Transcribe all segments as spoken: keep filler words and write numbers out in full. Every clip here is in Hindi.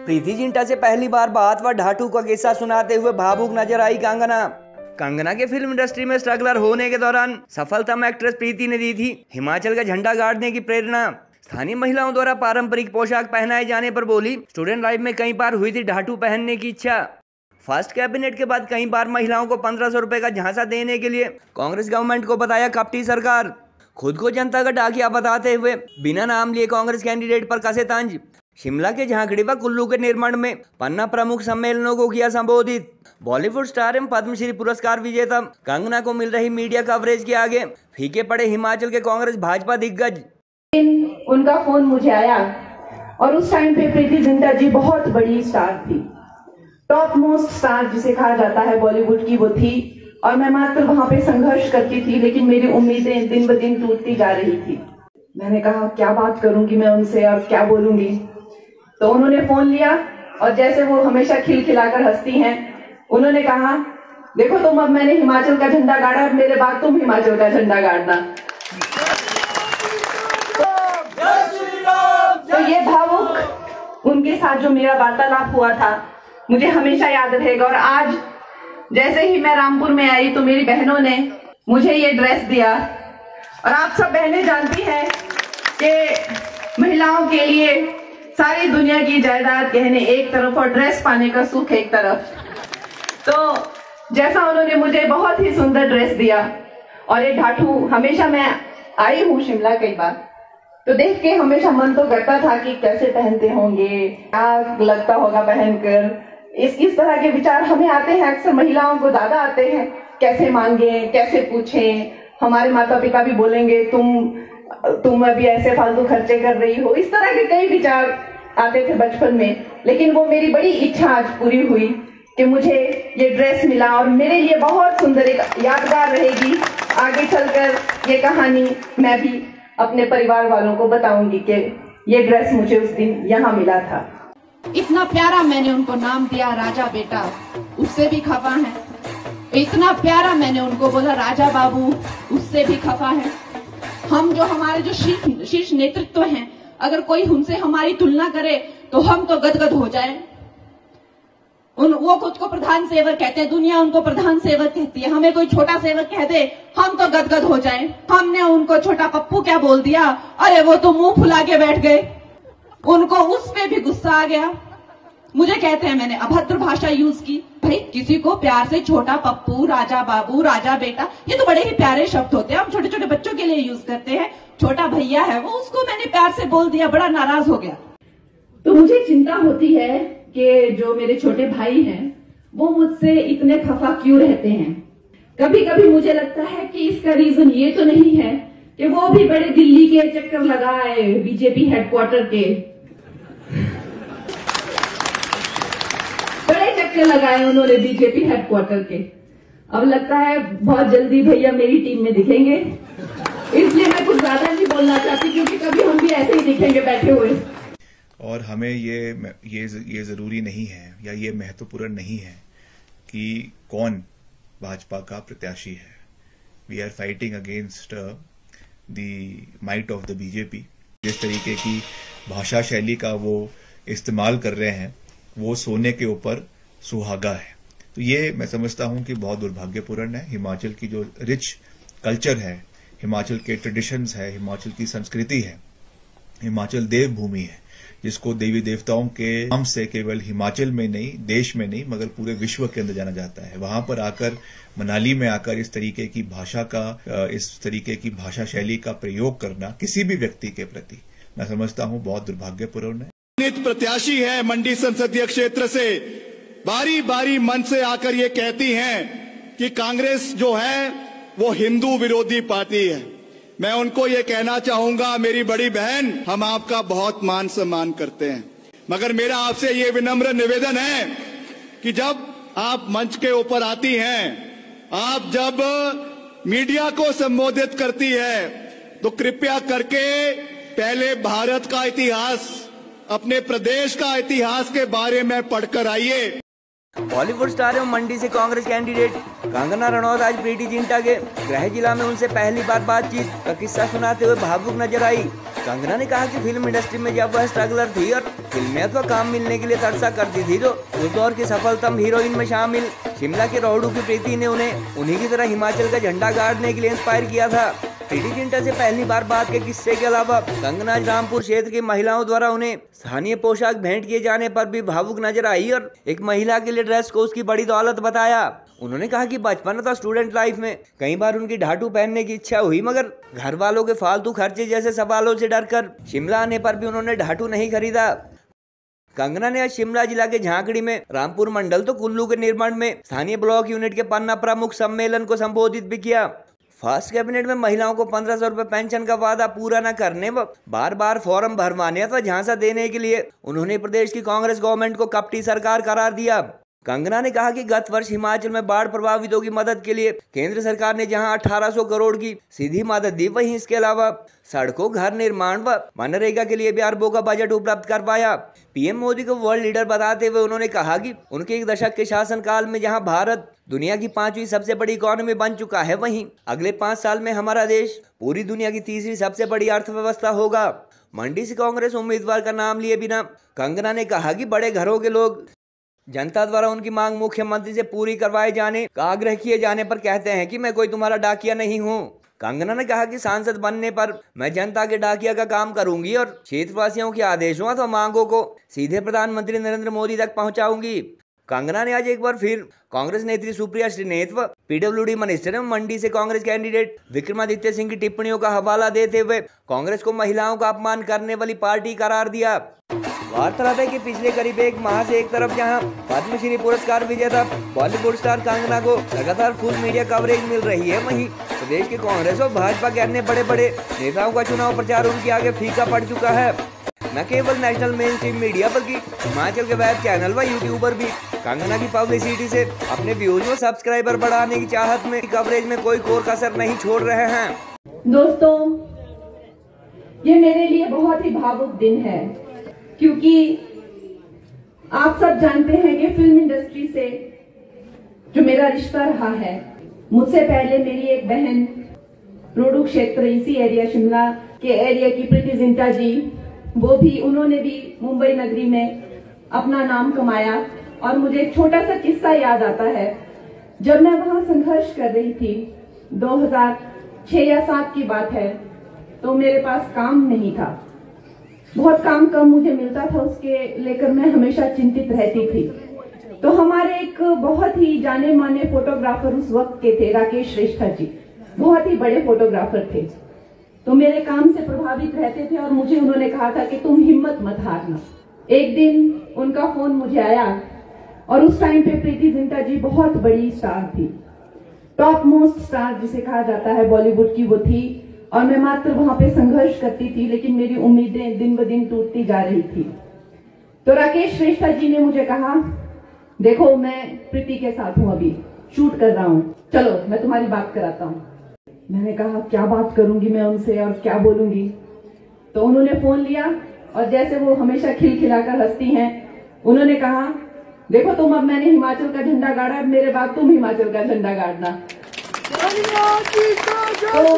प्रीति जिंटा से पहली बार बात व ढाटू का किस्सा सुनाते हुए भावुक नजर आई कंगना। कंगना के फिल्म इंडस्ट्री में स्ट्रगलर होने के दौरान सफलतम एक्ट्रेस प्रीति ने दी थी हिमाचल का झंडा गाड़ने की प्रेरणा। स्थानीय महिलाओं द्वारा पारंपरिक पोशाक पहनाए जाने पर बोली, स्टूडेंट लाइफ में कई बार हुई थी ढाटू पहनने की इच्छा। फर्स्ट कैबिनेट के बाद कई बार महिलाओं को पंद्रह सौ रुपए का झांसा देने के लिए कांग्रेस गवर्नमेंट को बताया कपटी सरकार। खुद को जनता का डाकिया बताते हुए बिना नाम लिए कांग्रेस कैंडिडेट पर कसे तंज। शिमला के झांकड़ी व कुल्लू के निर्माण में पन्ना प्रमुख सम्मेलनों को किया संबोधित। बॉलीवुड स्टार एवं पद्मश्री पुरस्कार विजेता कंगना को मिल रही मीडिया कवरेज के आगे फीके पड़े हिमाचल के कांग्रेस भाजपा दिग्गज। उनका फोन मुझे आया और उस टाइम पे प्रीति जिंटा जी बहुत बड़ी स्टार थी, टॉप मोस्ट स्टार जिसे कहा जाता है बॉलीवुड की वो थी, और मैं मात्र वहां पे संघर्ष करती थी, लेकिन मेरी उम्मीदें दिन ब दिन टूटती जा रही थी। मैंने कहा क्या बात करूंगी मैं उनसे और क्या बोलूंगी, तो उन्होंने फोन लिया और जैसे वो हमेशा खिलखिलाकर हंसती हैं, उन्होंने कहा देखो तुम अब मैंने हिमाचल का झंडा गाड़ा, अब मेरे बाद तुम हिमाचल का झंडा गाड़ना। तो ये भावुक उनके साथ जो मेरा वार्तालाप हुआ था मुझे हमेशा याद रहेगा। और आज जैसे ही मैं रामपुर में आई तो मेरी बहनों ने मुझे ये ड्रेस दिया, और आप सब बहनें जानती हैं कि महिलाओं के लिए सारी दुनिया की जायदाद गहने एक तरफ और ड्रेस पाने का सुख एक तरफ। तो जैसा उन्होंने मुझे बहुत ही सुंदर ड्रेस दिया, और ये ढाठू हमेशा मैं आई हूँ शिमला कई बार, तो देख के हमेशा मन तो करता था कि कैसे पहनते होंगे, क्या लगता होगा पहनकर। इस इस तरह के विचार हमें आते हैं, अक्सर महिलाओं को ज्यादा आते हैं, कैसे मांगे, कैसे पूछें। हमारे माता पिता भी बोलेंगे तुम तुम अभी ऐसे फालतू खर्चे कर रही हो, इस तरह के कई विचार आते थे बचपन में। लेकिन वो मेरी बड़ी इच्छा आज पूरी हुई कि मुझे ये ड्रेस मिला, और मेरे लिए बहुत सुंदर एक यादगार रहेगी। आगे चलकर ये कहानी मैं भी अपने परिवार वालों को बताऊंगी कि ये ड्रेस मुझे उस दिन यहाँ मिला था। इतना प्यारा मैंने उनको नाम दिया राजा बेटा, उससे भी खफा है। इतना प्यारा मैंने उनको बोला राजा बाबू, उससे भी खफा है। हम जो हमारे जो शीर्ष शीर्ष नेतृत्व हैं, अगर कोई उनसे हमारी तुलना करे तो हम तो गदगद हो जाए। उन वो खुद को प्रधान सेवक कहते हैं, दुनिया उनको प्रधान सेवक कहती है, हमें कोई छोटा सेवक कह दे हम तो गदगद हो जाए। हमने उनको छोटा पप्पू क्या बोल दिया, अरे वो तो मुंह फुला के बैठ गए। उनको उस पे भी गुस्सा आ गया। मुझे कहते हैं मैंने अभद्र भाषा यूज की। भाई किसी को प्यार से छोटा पप्पू, राजा बाबू, राजा बेटा, ये तो बड़े ही प्यारे शब्द होते हैं, हम छोटे छोटे बच्चों के लिए यूज करते हैं। छोटा भैया है वो, उसको मैंने प्यार से बोल दिया, बड़ा नाराज हो गया। तो मुझे चिंता होती है कि जो मेरे छोटे भाई हैं वो मुझसे इतने खफा क्यों रहते हैं। कभी कभी मुझे लगता है कि इसका रीजन ये तो नहीं है कि वो भी बड़े दिल्ली के चक्कर लगाए, बीजेपी हेडक्वार्टर के बड़े चक्कर लगाए उन्होंने बीजेपी हेडक्वार्टर के। अब लगता है बहुत जल्दी भैया मेरी टीम में दिखेंगे, इसलिए मैं कुछ ज्यादा नहीं बोलना चाहती, क्योंकि कभी हम भी ऐसे ही दिखेंगे बैठे हुए। और हमें ये ये ये जरूरी नहीं है या ये महत्वपूर्ण नहीं है कि कौन भाजपा का प्रत्याशी है। We are fighting against the might of the BJP. जिस तरीके की भाषा शैली का वो इस्तेमाल कर रहे हैं वो सोने के ऊपर सुहागा है। तो ये मैं समझता हूं कि बहुत दुर्भाग्यपूर्ण है। हिमाचल की जो रिच कल्चर है, हिमाचल के ट्रेडिशंस है, हिमाचल की संस्कृति है, हिमाचल देवभूमि है, जिसको देवी देवताओं के नाम से केवल हिमाचल में नहीं, देश में नहीं, मगर पूरे विश्व के अंदर जाना जाता है। वहां पर आकर, मनाली में आकर इस तरीके की भाषा का, इस तरीके की भाषा शैली का प्रयोग करना किसी भी व्यक्ति के प्रति मैं समझता हूं बहुत दुर्भाग्यपूर्ण है। प्रत्याशी है मंडी संसदीय क्षेत्र से, बारी बारी मन से आकर ये कहती हैं कि कांग्रेस जो है वो हिंदू विरोधी पार्टी है। मैं उनको ये कहना चाहूंगा, मेरी बड़ी बहन, हम आपका बहुत मान सम्मान करते हैं, मगर मेरा आपसे ये विनम्र निवेदन है कि जब आप मंच के ऊपर आती हैं, आप जब मीडिया को संबोधित करती है, तो कृपया करके पहले भारत का इतिहास, अपने प्रदेश का इतिहास के बारे में पढ़कर आइए। बॉलीवुड स्टार एवं मंडी से कांग्रेस कैंडिडेट कंगना रनौत आज प्रीति जिंटा के गृह जिला में उनसे पहली बार बातचीत का किस्सा सुनाते हुए भावुक नजर आई। कंगना ने कहा कि फिल्म इंडस्ट्री में जब वह स्ट्रगलर थी और फिल्में अथवा काम मिलने के लिए तरसा करती थी तो उस दौर की सफलतम हीरोइन में शामिल शिमला के रोहड़ू की प्रीति ने उन्हें उन्हीं की तरह हिमाचल का झंडा गाड़ने के लिए इंस्पायर किया था। प्रीति जिंटा से पहली बार बात के किस्से के अलावा कंगना रामपुर क्षेत्र की महिलाओं द्वारा उन्हें स्थानीय पोशाक भेंट किए जाने पर भी भावुक नजर आई और एक महिला के लिए ड्रेस को उसकी बड़ी दौलत बताया। उन्होंने कहा कि बचपन तथा स्टूडेंट लाइफ में कई बार उनकी ढाटू पहनने की इच्छा हुई, मगर घर वालों के फालतू खर्चे जैसे सवालों से डरकर शिमला आने पर भी उन्होंने ढाटू नहीं खरीदा। कंगना ने आज शिमला जिला के झांकड़ी में रामपुर मंडल तो कुल्लू के निर्माण में स्थानीय ब्लॉक यूनिट के पन्ना प्रमुख सम्मेलन को संबोधित भी किया। फर्स्ट कैबिनेट में महिलाओं को पंद्रह सौ रुपए पेंशन का वादा पूरा न करने व बार बार फॉर्म भरवाने अथवा झांसा देने के लिए उन्होंने प्रदेश की कांग्रेस गवर्नमेंट को कपटी सरकार करार दिया। कंगना ने कहा कि गत वर्ष हिमाचल में बाढ़ प्रभावितों की मदद के लिए केंद्र सरकार ने जहां अठारह सौ करोड़ की सीधी मदद दी, वहीं इसके अलावा सड़कों, घर निर्माण व मनरेगा के लिए भी अरबों का बजट उपलब्ध करवाया। पीएम मोदी को वर्ल्ड लीडर बताते हुए उन्होंने कहा कि उनके एक दशक के शासनकाल में जहां भारत दुनिया की पांचवी सबसे बड़ी इकोनॉमी बन चुका है, वहीं अगले पाँच साल में हमारा देश पूरी दुनिया की तीसरी सबसे बड़ी अर्थव्यवस्था होगा। मंडी से कांग्रेस उम्मीदवार का नाम लिए बिना कंगना ने कहा कि बड़े घरों के लोग जनता द्वारा उनकी मांग मुख्यमंत्री से पूरी करवाए जाने का आग्रह किए जाने पर कहते हैं कि मैं कोई तुम्हारा डाकिया नहीं हूं। कंगना ने कहा कि सांसद बनने पर मैं जनता के डाकिया का काम करूंगी और क्षेत्रवासियों के आदेशों अथवा मांगों को सीधे प्रधानमंत्री नरेंद्र मोदी तक पहुंचाऊंगी। कंगना ने आज एक बार फिर कांग्रेस नेत्री सुप्रिया श्रीनेत व पीडब्ल्यूडी मिनिस्टर एवं मंडी से कांग्रेस कैंडिडेट विक्रमादित्य सिंह की टिप्पणियों का हवाला देते हुए कांग्रेस को महिलाओं का अपमान करने वाली पार्टी करार दिया। वार्तालाप है कि पिछले करीब एक माह से एक तरफ जहां पद्मश्री पुरस्कार विजेता बॉलीवुड स्टार कंगना को लगातार फुल मीडिया कवरेज मिल रही है, वहीं प्रदेश के कांग्रेस और भाजपा के अन्य बड़े बड़े नेताओं का चुनाव प्रचार उनके आगे फीका पड़ चुका है। न केवल नेशनल मेन स्ट्रीम मीडिया बल्कि हिमाचल के वेब चैनल व यूट्यूबर भी कंगना की पब्लिसिटी से अपने व्यूज व सब्सक्राइबर बढ़ाने की चाहत में कवरेज में कोई कोर कसर नहीं छोड़ रहे हैं। दोस्तों, ये मेरे लिए बहुत ही भावुक दिन है, क्योंकि आप सब जानते हैं कि फिल्म इंडस्ट्री से जो मेरा रिश्ता रहा है, मुझसे पहले मेरी एक बहन रोडू क्षेत्र इसी एरिया शिमला के एरिया की प्रीति जिंटा जी, वो भी उन्होंने भी मुंबई नगरी में अपना नाम कमाया। और मुझे एक छोटा सा किस्सा याद आता है, जब मैं वहां संघर्ष कर रही थी, दो हज़ार छह या सात की बात है, तो मेरे पास काम नहीं था, बहुत काम कम मुझे मिलता था, उसके लेकर मैं हमेशा चिंतित रहती थी। तो हमारे एक बहुत ही जाने माने फोटोग्राफर उस वक्त के थे, राकेश श्रेष्ठा जी, बहुत ही बड़े फोटोग्राफर थे, तो मेरे काम से प्रभावित रहते थे और मुझे उन्होंने कहा था कि तुम हिम्मत मत हारना। एक दिन उनका फोन मुझे आया और उस टाइम पे प्रीति जिंटा जी बहुत बड़ी स्टार थी, टॉप मोस्ट स्टार जिसे कहा जाता है बॉलीवुड की वो थी, और मैं मात्र वहां पे संघर्ष करती थी, लेकिन मेरी उम्मीदें दिन ब दिन टूटती जा रही थी। तो राकेश श्रेष्ठा जी ने मुझे कहा, देखो मैं प्रीति के साथ हूं, अभी शूट कर रहा हूं, चलो मैं तुम्हारी बात कराता हूं। मैंने कहा क्या बात करूंगी मैं उनसे और क्या बोलूंगी। तो उन्होंने फोन लिया और जैसे वो हमेशा खिलखिलाकर हंसती हैं, उन्होंने कहा, देखो तुम, अब मैंने हिमाचल का झंडा गाड़ा, अब मेरे बाद तुम हिमाचल का झंडा गाड़ना। तो,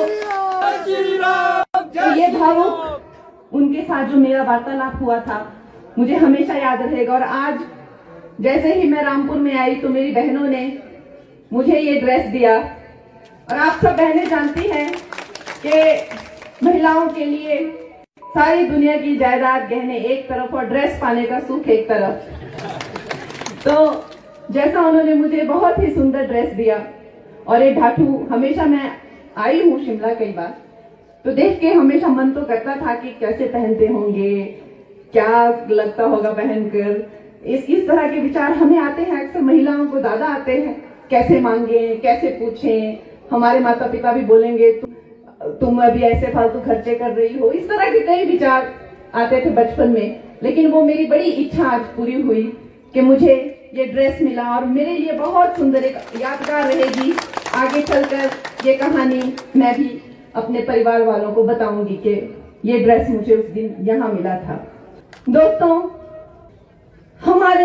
तो ये भावुक उनके साथ जो मेरा वार्तालाप हुआ था मुझे हमेशा याद रहेगा। और आज जैसे ही मैं रामपुर में आई तो मेरी बहनों ने मुझे ये ड्रेस दिया, और आप सब बहनें जानती हैं कि महिलाओं के लिए सारी दुनिया की जायदाद गहने एक तरफ और ड्रेस पाने का सुख एक तरफ। तो जैसा उन्होंने मुझे बहुत ही सुंदर ड्रेस दिया, और ये ढाठू, हमेशा मैं आई हूँ शिमला कई बार, तो देख के हमेशा मन तो करता था कि कैसे पहनते होंगे, क्या लगता होगा पहनकर। इस इस तरह के विचार हमें आते हैं, अक्सर महिलाओं को ज्यादा आते हैं, कैसे मांगे, कैसे पूछें। हमारे माता पिता भी बोलेंगे तु, तुम अभी ऐसे फालतू खर्चे कर रही हो, इस तरह के कई विचार आते थे बचपन में। लेकिन वो मेरी बड़ी इच्छा आज पूरी हुई कि मुझे ये ड्रेस मिला, और मेरे लिए बहुत सुंदर एक यादगार रहेगी। आगे चलकर ये कहानी मैं भी अपने परिवार वालों को बताऊंगी कि ये ड्रेस मुझे उस दिन यहाँ मिला था। दोस्तों, हमारे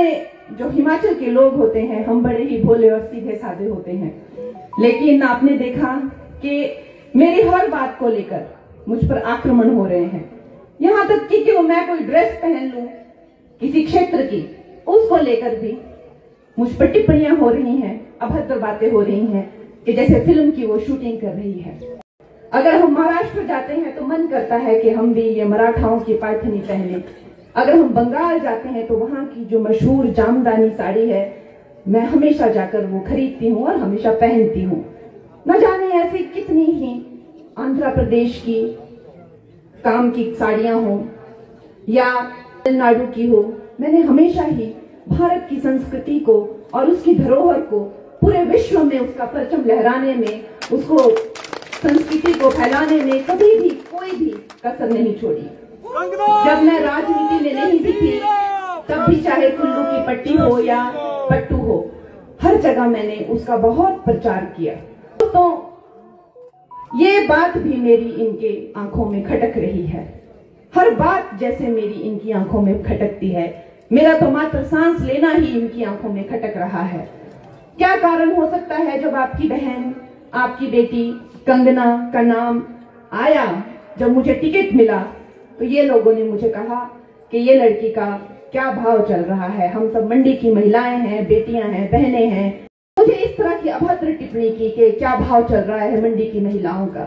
जो हिमाचल के लोग होते हैं, हम बड़े ही भोले और सीधे साधे होते हैं, लेकिन आपने देखा कि मेरी हर बात को लेकर मुझ पर आक्रमण हो रहे हैं। यहाँ तक कि क्यों मैं कोई ड्रेस पहन लूं किसी क्षेत्र की, उसको लेकर भी मुझ पर टिप्पणियां हो रही हैं, अभद्र बातें हो रही हैं कि जैसे फिल्म की वो शूटिंग कर रही है। अगर हम महाराष्ट्र जाते हैं तो मन करता है कि हम भी ये मराठाओं की पैठनी पहने। अगर हम बंगाल जाते हैं तो वहां की जो मशहूर जामदानी साड़ी है, मैं हमेशा जाकर वो खरीदती हूँ और हमेशा पहनती हूँ। न जाने ऐसी कितनी ही आंध्र प्रदेश की काम की साड़ियां हो या तमिलनाडु की हो, मैंने हमेशा ही भारत की संस्कृति को और उसकी धरोहर को पूरे विश्व में उसका परचम लहराने में, उसको संस्कृति को फैलाने में कभी भी कोई भी कसर नहीं छोड़ी। जब मैं राजनीति में नहीं भी थी तब भी, चाहे कुल्लू की पट्टी हो या पट्टू हो, हर जगह मैंने उसका बहुत प्रचार किया। तो ये बात भी मेरी इनके आंखों में खटक रही है, हर बात जैसे मेरी इनकी आंखों में खटकती है। मेरा तो मात्र सांस लेना ही इनकी आंखों में खटक रहा है। क्या कारण हो सकता है जब आपकी बहन, आपकी बेटी कंगना का नाम आया, जब मुझे टिकट मिला तो ये लोगों ने मुझे कहा कि ये लड़की का क्या भाव चल रहा है, हम सब मंडी की महिलाएं हैं, बेटियां हैं, बहनें हैं। मुझे इस तरह की अभद्र टिप्पणी की कि क्या भाव चल रहा है मंडी की महिलाओं का।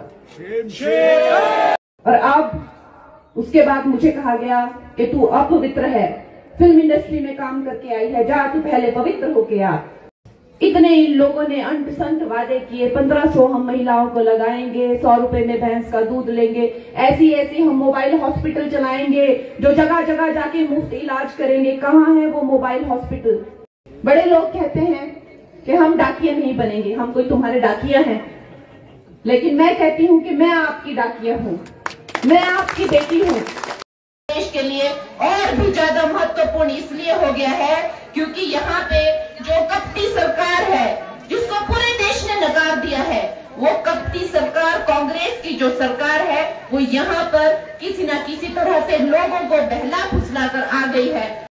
और अब उसके बाद मुझे कहा गया कि तू अपवित्र है, फिल्म इंडस्ट्री में काम करके आई है, जा तू पहले पवित्र होके आ। इतने इन लोगों ने अंट संट वादे किए, पंद्रह सौ हम महिलाओं को लगाएंगे, सौ रुपए में भैंस का दूध लेंगे, ऐसी ऐसी हम मोबाइल हॉस्पिटल चलाएंगे जो जगह जगह जाके मुफ्त इलाज करेंगे। कहाँ है वो मोबाइल हॉस्पिटल? बड़े लोग कहते हैं कि हम डाकिया नहीं बनेंगे, हम कोई तुम्हारे डाकिया हैं, लेकिन मैं कहती हूँ कि मैं आपकी डाकिया हूँ, मैं आपकी बेटी हूँ। देश के लिए और भी ज्यादा महत्वपूर्ण इसलिए हो गया है क्योंकि यहाँ पे जो कपटी सरकार है, जिसको पूरे देश ने नकार दिया है, वो कपटी सरकार, कांग्रेस की जो सरकार है, वो यहाँ पर किसी न किसी तरह से लोगों को बहला फुसला कर आ गई है।